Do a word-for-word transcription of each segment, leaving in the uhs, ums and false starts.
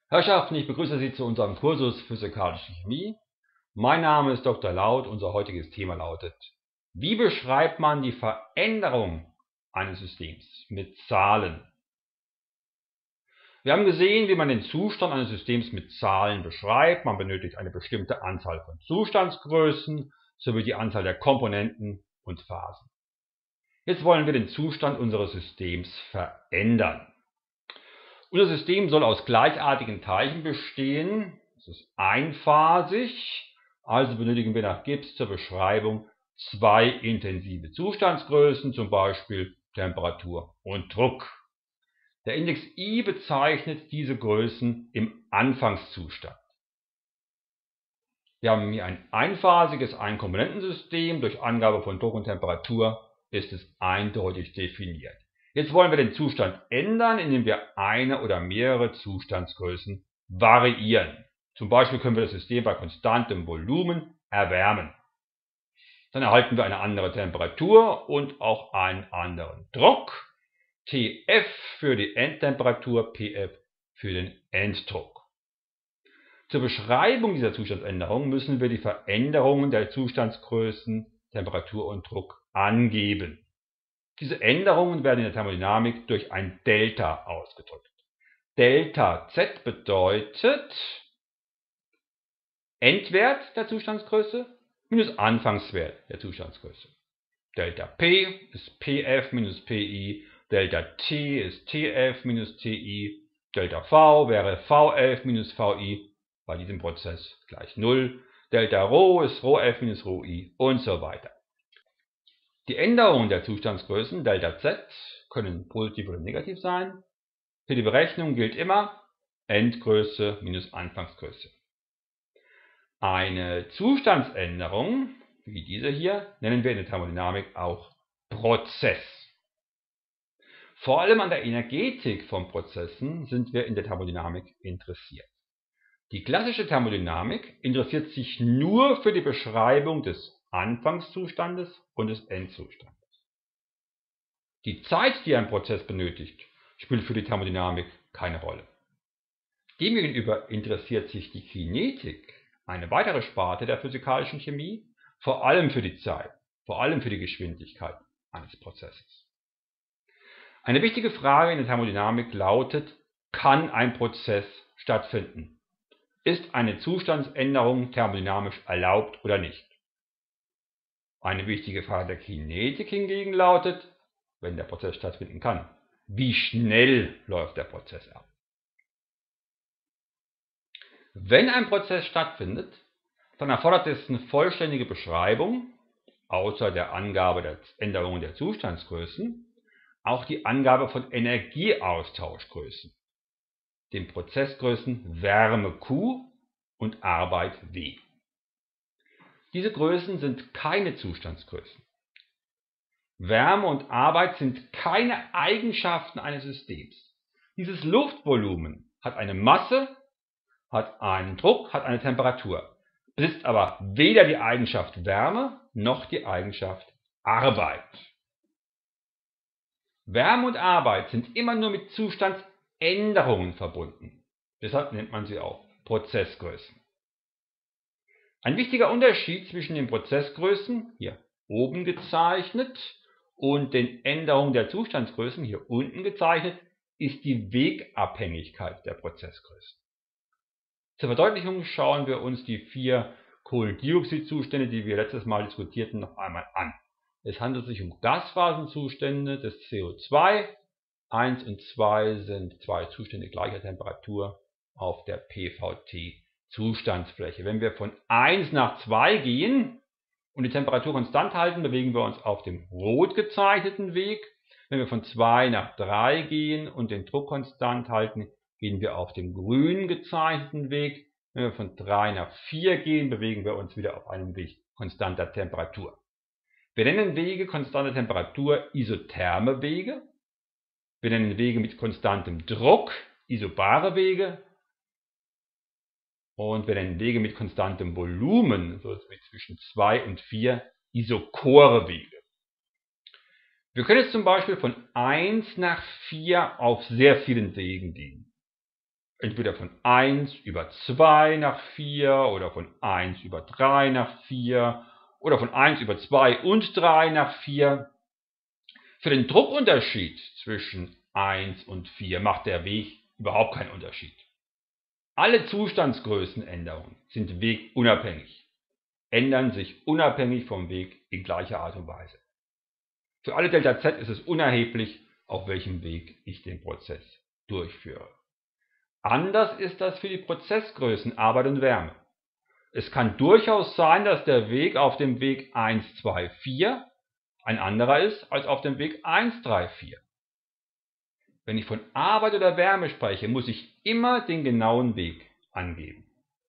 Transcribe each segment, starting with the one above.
Herrschaften, ich begrüße Sie zu unserem Kursus Physikalische Chemie. Mein Name ist Doktor Laut. Unser heutiges Thema lautet: Wie beschreibt man die Veränderung eines Systems mit Zahlen? Wir haben gesehen, wie man den Zustand eines Systems mit Zahlen beschreibt. Man benötigt eine bestimmte Anzahl von Zustandsgrößen sowie die Anzahl der Komponenten und Phasen. Jetzt wollen wir den Zustand unseres Systems verändern. Unser System soll aus gleichartigen Teilchen bestehen. Es ist einphasig, also benötigen wir nach Gibbs zur Beschreibung zwei intensive Zustandsgrößen, zum Beispiel Temperatur und Druck. Der Index I bezeichnet diese Größen im Anfangszustand. Wir haben hier ein einphasiges Einkomponentensystem. Durch Angabe von Druck und Temperatur ist es eindeutig definiert. Jetzt wollen wir den Zustand ändern, indem wir eine oder mehrere Zustandsgrößen variieren. Zum Beispiel können wir das System bei konstantem Volumen erwärmen. Dann erhalten wir eine andere Temperatur und auch einen anderen Druck. T F für die Endtemperatur, P F für den Enddruck. Zur Beschreibung dieser Zustandsänderung müssen wir die Veränderungen der Zustandsgrößen, Temperatur und Druck angeben. Diese Änderungen werden in der Thermodynamik durch ein Delta ausgedrückt. Delta Z bedeutet Endwert der Zustandsgröße minus Anfangswert der Zustandsgröße. Delta P ist P F minus P I, Delta T ist T F minus T I, Delta V wäre V F minus V I, bei diesem Prozess gleich null, Delta Rho ist Rho F minus Rho I und so weiter. Die Änderungen der Zustandsgrößen Delta Z können positiv oder negativ sein. Für die Berechnung gilt immer Endgröße minus Anfangsgröße. Eine Zustandsänderung, wie diese hier, nennen wir in der Thermodynamik auch Prozess. Vor allem an der Energetik von Prozessen sind wir in der Thermodynamik interessiert. Die klassische Thermodynamik interessiert sich nur für die Beschreibung des Anfangszustandes und des Endzustandes. Die Zeit, die ein Prozess benötigt, spielt für die Thermodynamik keine Rolle. Demgegenüber interessiert sich die Kinetik, eine weitere Sparte der physikalischen Chemie, vor allem für die Zeit, vor allem für die Geschwindigkeit eines Prozesses. Eine wichtige Frage in der Thermodynamik lautet: Kann ein Prozess stattfinden? Ist eine Zustandsänderung thermodynamisch erlaubt oder nicht? Eine wichtige Frage der Kinetik hingegen lautet, wenn der Prozess stattfinden kann: Wie schnell läuft der Prozess ab? Wenn ein Prozess stattfindet, dann erfordert es eine vollständige Beschreibung, außer der Angabe der Änderungen der Zustandsgrößen, auch die Angabe von Energieaustauschgrößen, den Prozessgrößen Wärme Q und Arbeit W. Diese Größen sind keine Zustandsgrößen. Wärme und Arbeit sind keine Eigenschaften eines Systems. Dieses Luftvolumen hat eine Masse, hat einen Druck, hat eine Temperatur, besitzt aber weder die Eigenschaft Wärme noch die Eigenschaft Arbeit. Wärme und Arbeit sind immer nur mit Zustandsänderungen verbunden. Deshalb nennt man sie auch Prozessgrößen. Ein wichtiger Unterschied zwischen den Prozessgrößen, hier oben gezeichnet, und den Änderungen der Zustandsgrößen, hier unten gezeichnet, ist die Wegabhängigkeit der Prozessgrößen. Zur Verdeutlichung schauen wir uns die vier Kohlendioxidzustände, die wir letztes Mal diskutierten, noch einmal an. Es handelt sich um Gasphasenzustände des C O zwei. eins und zwei sind zwei Zustände gleicher Temperatur auf der P V T-Zustandsfläche. Wenn wir von eins nach zwei gehen und die Temperatur konstant halten, bewegen wir uns auf dem rot gezeichneten Weg. Wenn wir von zwei nach drei gehen und den Druck konstant halten, gehen wir auf dem grün gezeichneten Weg. Wenn wir von drei nach vier gehen, bewegen wir uns wieder auf einem Weg konstanter Temperatur. Wir nennen Wege konstanter Temperatur isotherme Wege. Wir nennen Wege mit konstantem Druck isobare Wege. Und wir nennen Wege mit konstantem Volumen, so zwischen zwei und vier, isochore Wege. Wir können jetzt zum Beispiel von eins nach vier auf sehr vielen Wegen gehen. entweder von eins über zwei nach vier oder von eins über drei nach vier oder von eins über zwei und drei nach vier. Für den Druckunterschied zwischen eins und vier macht der Weg überhaupt keinen Unterschied. Alle Zustandsgrößenänderungen sind wegunabhängig, ändern sich unabhängig vom Weg in gleicher Art und Weise. Für alle Delta Z ist es unerheblich, auf welchem Weg ich den Prozess durchführe. Anders ist das für die Prozessgrößen Arbeit und Wärme. Es kann durchaus sein, dass der Weg auf dem Weg eins, zwei, vier ein anderer ist als auf dem Weg eins, drei, vier. Wenn ich von Arbeit oder Wärme spreche, muss ich immer den genauen Weg angeben.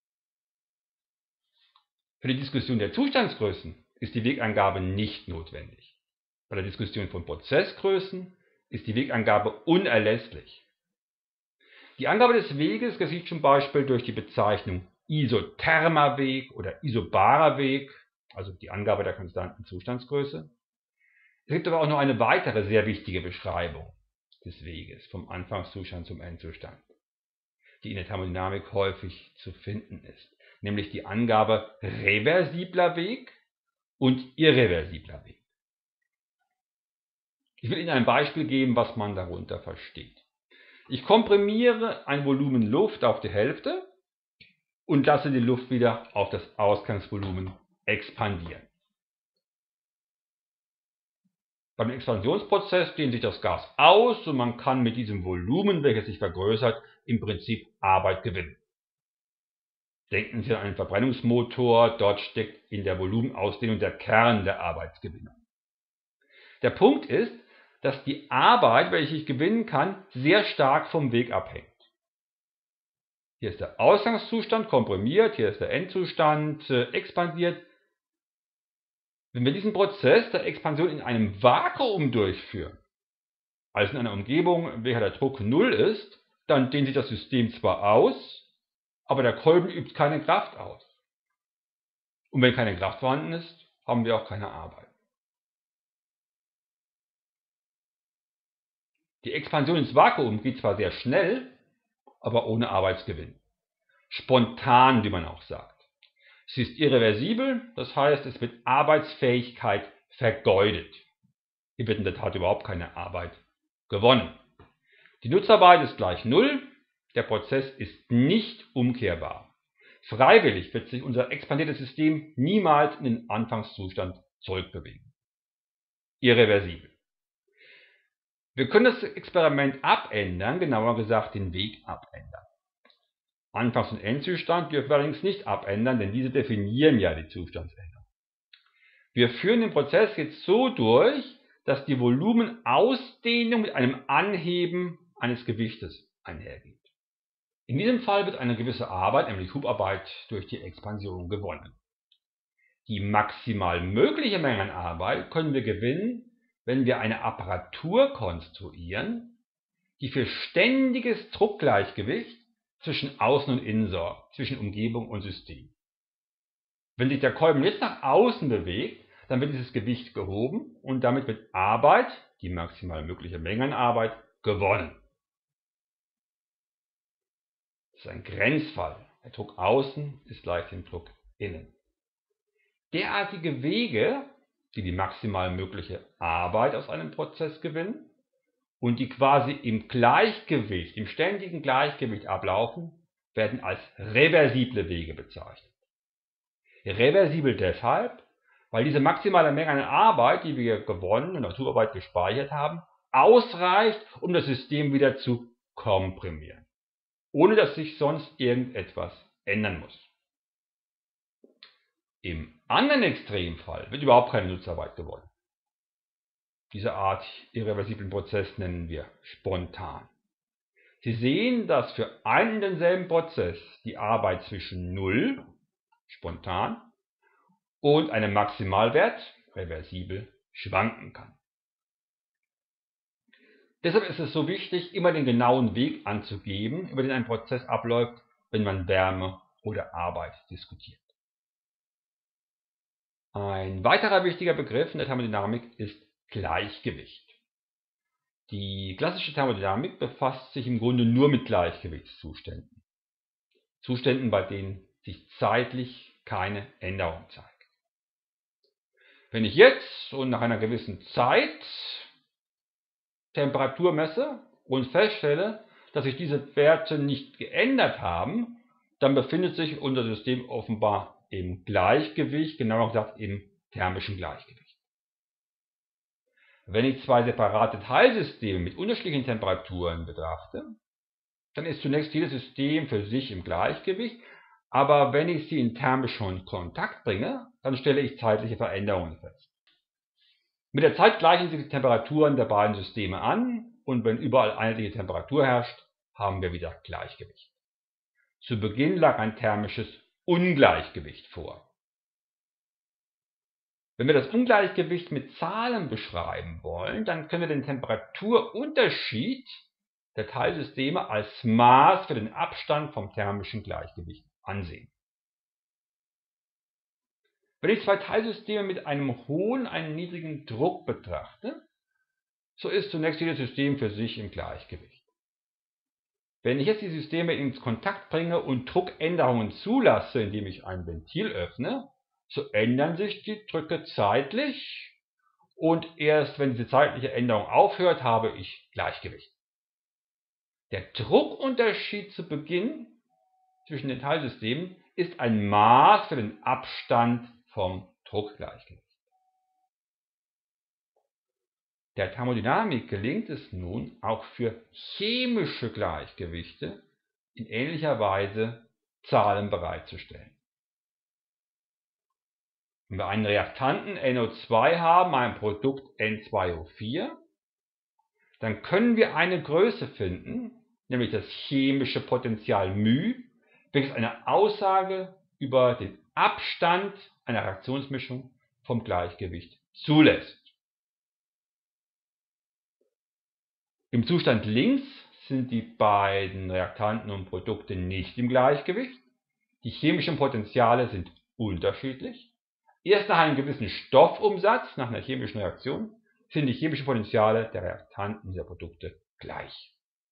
Für die Diskussion der Zustandsgrößen ist die Wegangabe nicht notwendig. Bei der Diskussion von Prozessgrößen ist die Wegangabe unerlässlich. Die Angabe des Weges geschieht zum Beispiel durch die Bezeichnung isothermer Weg oder isobarer Weg, also die Angabe der konstanten Zustandsgröße. Es gibt aber auch noch eine weitere sehr wichtige Beschreibung des Weges vom Anfangszustand zum Endzustand, die in der Thermodynamik häufig zu finden ist, nämlich die Angabe reversibler Weg und irreversibler Weg. Ich will Ihnen ein Beispiel geben, was man darunter versteht. Ich komprimiere ein Volumen Luft auf die Hälfte und lasse die Luft wieder auf das Ausgangsvolumen expandieren. Beim Expansionsprozess dehnt sich das Gas aus und man kann mit diesem Volumen, welches sich vergrößert, im Prinzip Arbeit gewinnen. Denken Sie an einen Verbrennungsmotor, dort steckt in der Volumenausdehnung der Kern der Arbeitsgewinnung. Der Punkt ist, dass die Arbeit, welche ich gewinnen kann, sehr stark vom Weg abhängt. Hier ist der Ausgangszustand komprimiert, hier ist der Endzustand äh, expandiert. Wenn wir diesen Prozess der Expansion in einem Vakuum durchführen, also in einer Umgebung, in welcher der Druck null ist, dann dehnt sich das System zwar aus, aber der Kolben übt keine Kraft aus. Und wenn keine Kraft vorhanden ist, haben wir auch keine Arbeit. Die Expansion ins Vakuum geht zwar sehr schnell, aber ohne Arbeitsgewinn. Spontan, wie man auch sagt. Sie ist irreversibel, das heißt, es wird Arbeitsfähigkeit vergeudet. Hier wird in der Tat überhaupt keine Arbeit gewonnen. Die Nutzarbeit ist gleich null, der Prozess ist nicht umkehrbar. Freiwillig wird sich unser expandiertes System niemals in den Anfangszustand zurückbewegen. Irreversibel. Wir können das Experiment abändern, genauer gesagt den Weg abändern. Anfangs- und Endzustand dürfen wir allerdings nicht abändern, denn diese definieren ja die Zustandsänderung. Wir führen den Prozess jetzt so durch, dass die Volumenausdehnung mit einem Anheben eines Gewichtes einhergeht. In diesem Fall wird eine gewisse Arbeit, nämlich Hubarbeit, durch die Expansion gewonnen. Die maximal mögliche Menge an Arbeit können wir gewinnen, wenn wir eine Apparatur konstruieren, die für ständiges Druckgleichgewicht zwischen Außen und Innen sorgt, zwischen Umgebung und System. Wenn sich der Kolben jetzt nach außen bewegt, dann wird dieses Gewicht gehoben und damit wird Arbeit, die maximal mögliche Menge an Arbeit, gewonnen. Das ist ein Grenzfall. Der Druck außen ist gleich dem Druck innen. Derartige Wege, die die maximal mögliche Arbeit aus einem Prozess gewinnen und die quasi im Gleichgewicht, im ständigen Gleichgewicht ablaufen, werden als reversible Wege bezeichnet. Reversibel deshalb, weil diese maximale Menge an Arbeit, die wir gewonnen und als Hubarbeit gespeichert haben, ausreicht, um das System wieder zu komprimieren, ohne dass sich sonst irgendetwas ändern muss. Im anderen Extremfall wird überhaupt keine Nutzarbeit gewonnen. Diese Art irreversiblen Prozess nennen wir spontan. Sie sehen, dass für einen und denselben Prozess die Arbeit zwischen null, spontan, und einem Maximalwert, reversibel, schwanken kann. Deshalb ist es so wichtig, immer den genauen Weg anzugeben, über den ein Prozess abläuft, wenn man Wärme oder Arbeit diskutiert. Ein weiterer wichtiger Begriff in der Thermodynamik ist Gleichgewicht. Die klassische Thermodynamik befasst sich im Grunde nur mit Gleichgewichtszuständen. Zuständen, bei denen sich zeitlich keine Änderung zeigt. Wenn ich jetzt und nach einer gewissen Zeit Temperatur messe und feststelle, dass sich diese Werte nicht geändert haben, dann befindet sich unser System offenbar im Gleichgewicht, genauer gesagt im thermischen Gleichgewicht. Wenn ich zwei separate Teilsysteme mit unterschiedlichen Temperaturen betrachte, dann ist zunächst jedes System für sich im Gleichgewicht, aber wenn ich sie in thermischen Kontakt bringe, dann stelle ich zeitliche Veränderungen fest. Mit der Zeit gleichen sich die Temperaturen der beiden Systeme an und wenn überall einheitliche Temperatur herrscht, haben wir wieder Gleichgewicht. Zu Beginn lag ein thermisches Ungleichgewicht vor. Wenn wir das Ungleichgewicht mit Zahlen beschreiben wollen, dann können wir den Temperaturunterschied der Teilsysteme als Maß für den Abstand vom thermischen Gleichgewicht ansehen. Wenn ich zwei Teilsysteme mit einem hohen, einem niedrigen Druck betrachte, so ist zunächst jedes System für sich im Gleichgewicht. Wenn ich jetzt die Systeme in Kontakt bringe und Druckänderungen zulasse, indem ich ein Ventil öffne, so ändern sich die Drücke zeitlich und erst wenn diese zeitliche Änderung aufhört, habe ich Gleichgewicht. Der Druckunterschied zu Beginn zwischen den Teilsystemen ist ein Maß für den Abstand vom Druckgleichgewicht. Der Thermodynamik gelingt es nun, auch für chemische Gleichgewichte in ähnlicher Weise Zahlen bereitzustellen. Wenn wir einen Reaktanten N O zwei haben, ein Produkt N zwei O vier, dann können wir eine Größe finden, nämlich das chemische Potential μ, welches eine Aussage über den Abstand einer Reaktionsmischung vom Gleichgewicht zulässt. Im Zustand links sind die beiden Reaktanten und Produkte nicht im Gleichgewicht. Die chemischen Potentiale sind unterschiedlich. Erst nach einem gewissen Stoffumsatz, nach einer chemischen Reaktion, sind die chemischen Potentiale der Reaktanten der Produkte gleich.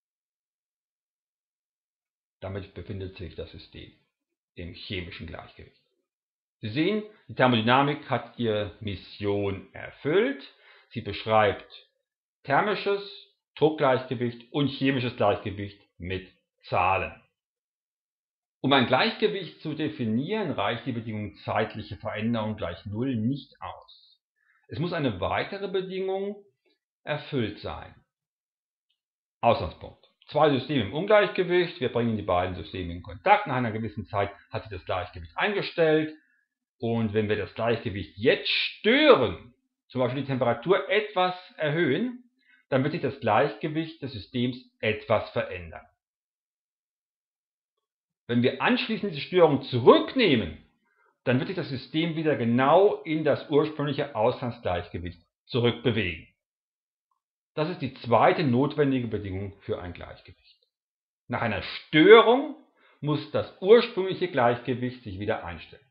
Damit befindet sich das System im chemischen Gleichgewicht. Sie sehen, die Thermodynamik hat ihre Mission erfüllt. Sie beschreibt thermisches Druckgleichgewicht und chemisches Gleichgewicht mit Zahlen. Um ein Gleichgewicht zu definieren, reicht die Bedingung zeitliche Veränderung gleich Null nicht aus. Es muss eine weitere Bedingung erfüllt sein. Ausgangspunkt. Zwei Systeme im Ungleichgewicht, wir bringen die beiden Systeme in Kontakt, nach einer gewissen Zeit hat sich das Gleichgewicht eingestellt und wenn wir das Gleichgewicht jetzt stören, zum Beispiel die Temperatur etwas erhöhen, dann wird sich das Gleichgewicht des Systems etwas verändern. Wenn wir anschließend diese Störung zurücknehmen, dann wird sich das System wieder genau in das ursprüngliche Ausgangsgleichgewicht zurückbewegen. Das ist die zweite notwendige Bedingung für ein Gleichgewicht. Nach einer Störung muss das ursprüngliche Gleichgewicht sich wieder einstellen.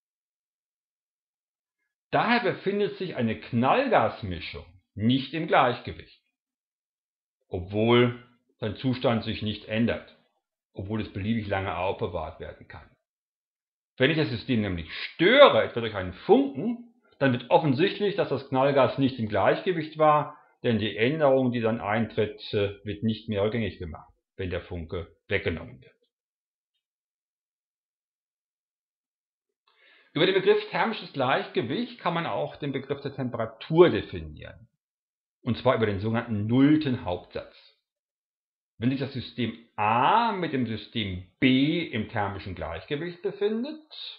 Daher befindet sich eine Knallgasmischung nicht im Gleichgewicht, obwohl sein Zustand sich nicht ändert, obwohl es beliebig lange aufbewahrt werden kann. Wenn ich das System nämlich störe, etwa durch einen Funken, dann wird offensichtlich, dass das Knallgas nicht im Gleichgewicht war, denn die Änderung, die dann eintritt, wird nicht mehr rückgängig gemacht, wenn der Funke weggenommen wird. Über den Begriff thermisches Gleichgewicht kann man auch den Begriff der Temperatur definieren, und zwar über den sogenannten nullten Hauptsatz. Wenn sich das System A mit dem System B im thermischen Gleichgewicht befindet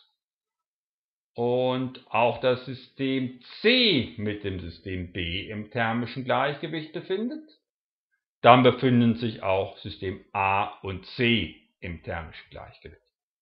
und auch das System C mit dem System B im thermischen Gleichgewicht befindet, dann befinden sich auch System A und C im thermischen Gleichgewicht.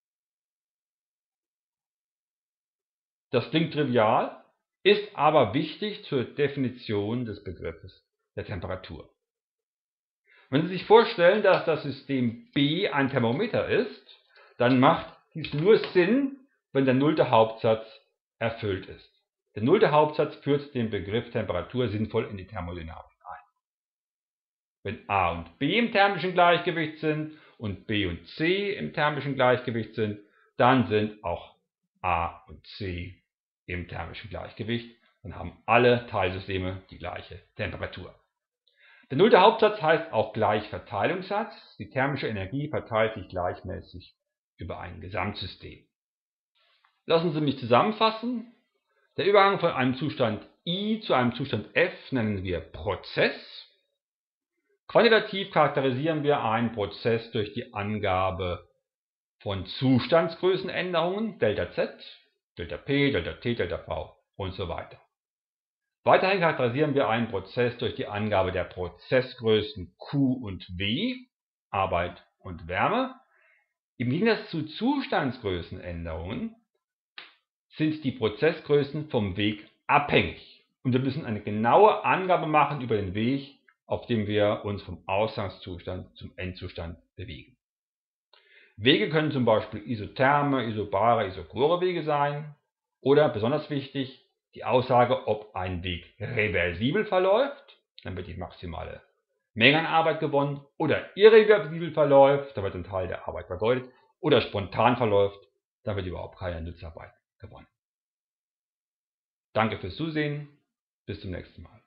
Das klingt trivial, ist aber wichtig zur Definition des Begriffes der Temperatur. Wenn Sie sich vorstellen, dass das System B ein Thermometer ist, dann macht dies nur Sinn, wenn der nullte Hauptsatz erfüllt ist. Der nullte Hauptsatz führt den Begriff Temperatur sinnvoll in die Thermodynamik ein. Wenn A und B im thermischen Gleichgewicht sind und B und C im thermischen Gleichgewicht sind, dann sind auch A und C im thermischen Gleichgewicht und haben alle Teilsysteme die gleiche Temperatur. Der nullte Hauptsatz heißt auch Gleichverteilungssatz. Die thermische Energie verteilt sich gleichmäßig über ein Gesamtsystem. Lassen Sie mich zusammenfassen. Der Übergang von einem Zustand I zu einem Zustand F nennen wir Prozess. Quantitativ charakterisieren wir einen Prozess durch die Angabe von Zustandsgrößenänderungen, Delta-Z, Delta-P, Delta-T, Delta-V und so weiter. Weiterhin charakterisieren wir einen Prozess durch die Angabe der Prozessgrößen Q und W, Arbeit und Wärme. Im Gegensatz zu Zustandsgrößenänderungen sind die Prozessgrößen vom Weg abhängig und wir müssen eine genaue Angabe machen über den Weg, auf dem wir uns vom Ausgangszustand zum Endzustand bewegen. Wege können zum Beispiel isotherme, isobare, isochore Wege sein oder, besonders wichtig, die Aussage, ob ein Weg reversibel verläuft, dann wird die maximale Menge an Arbeit gewonnen, oder irreversibel verläuft, dann wird ein Teil der Arbeit vergeudet, oder spontan verläuft, dann wird überhaupt keine Nutzarbeit gewonnen. Danke fürs Zusehen, bis zum nächsten Mal.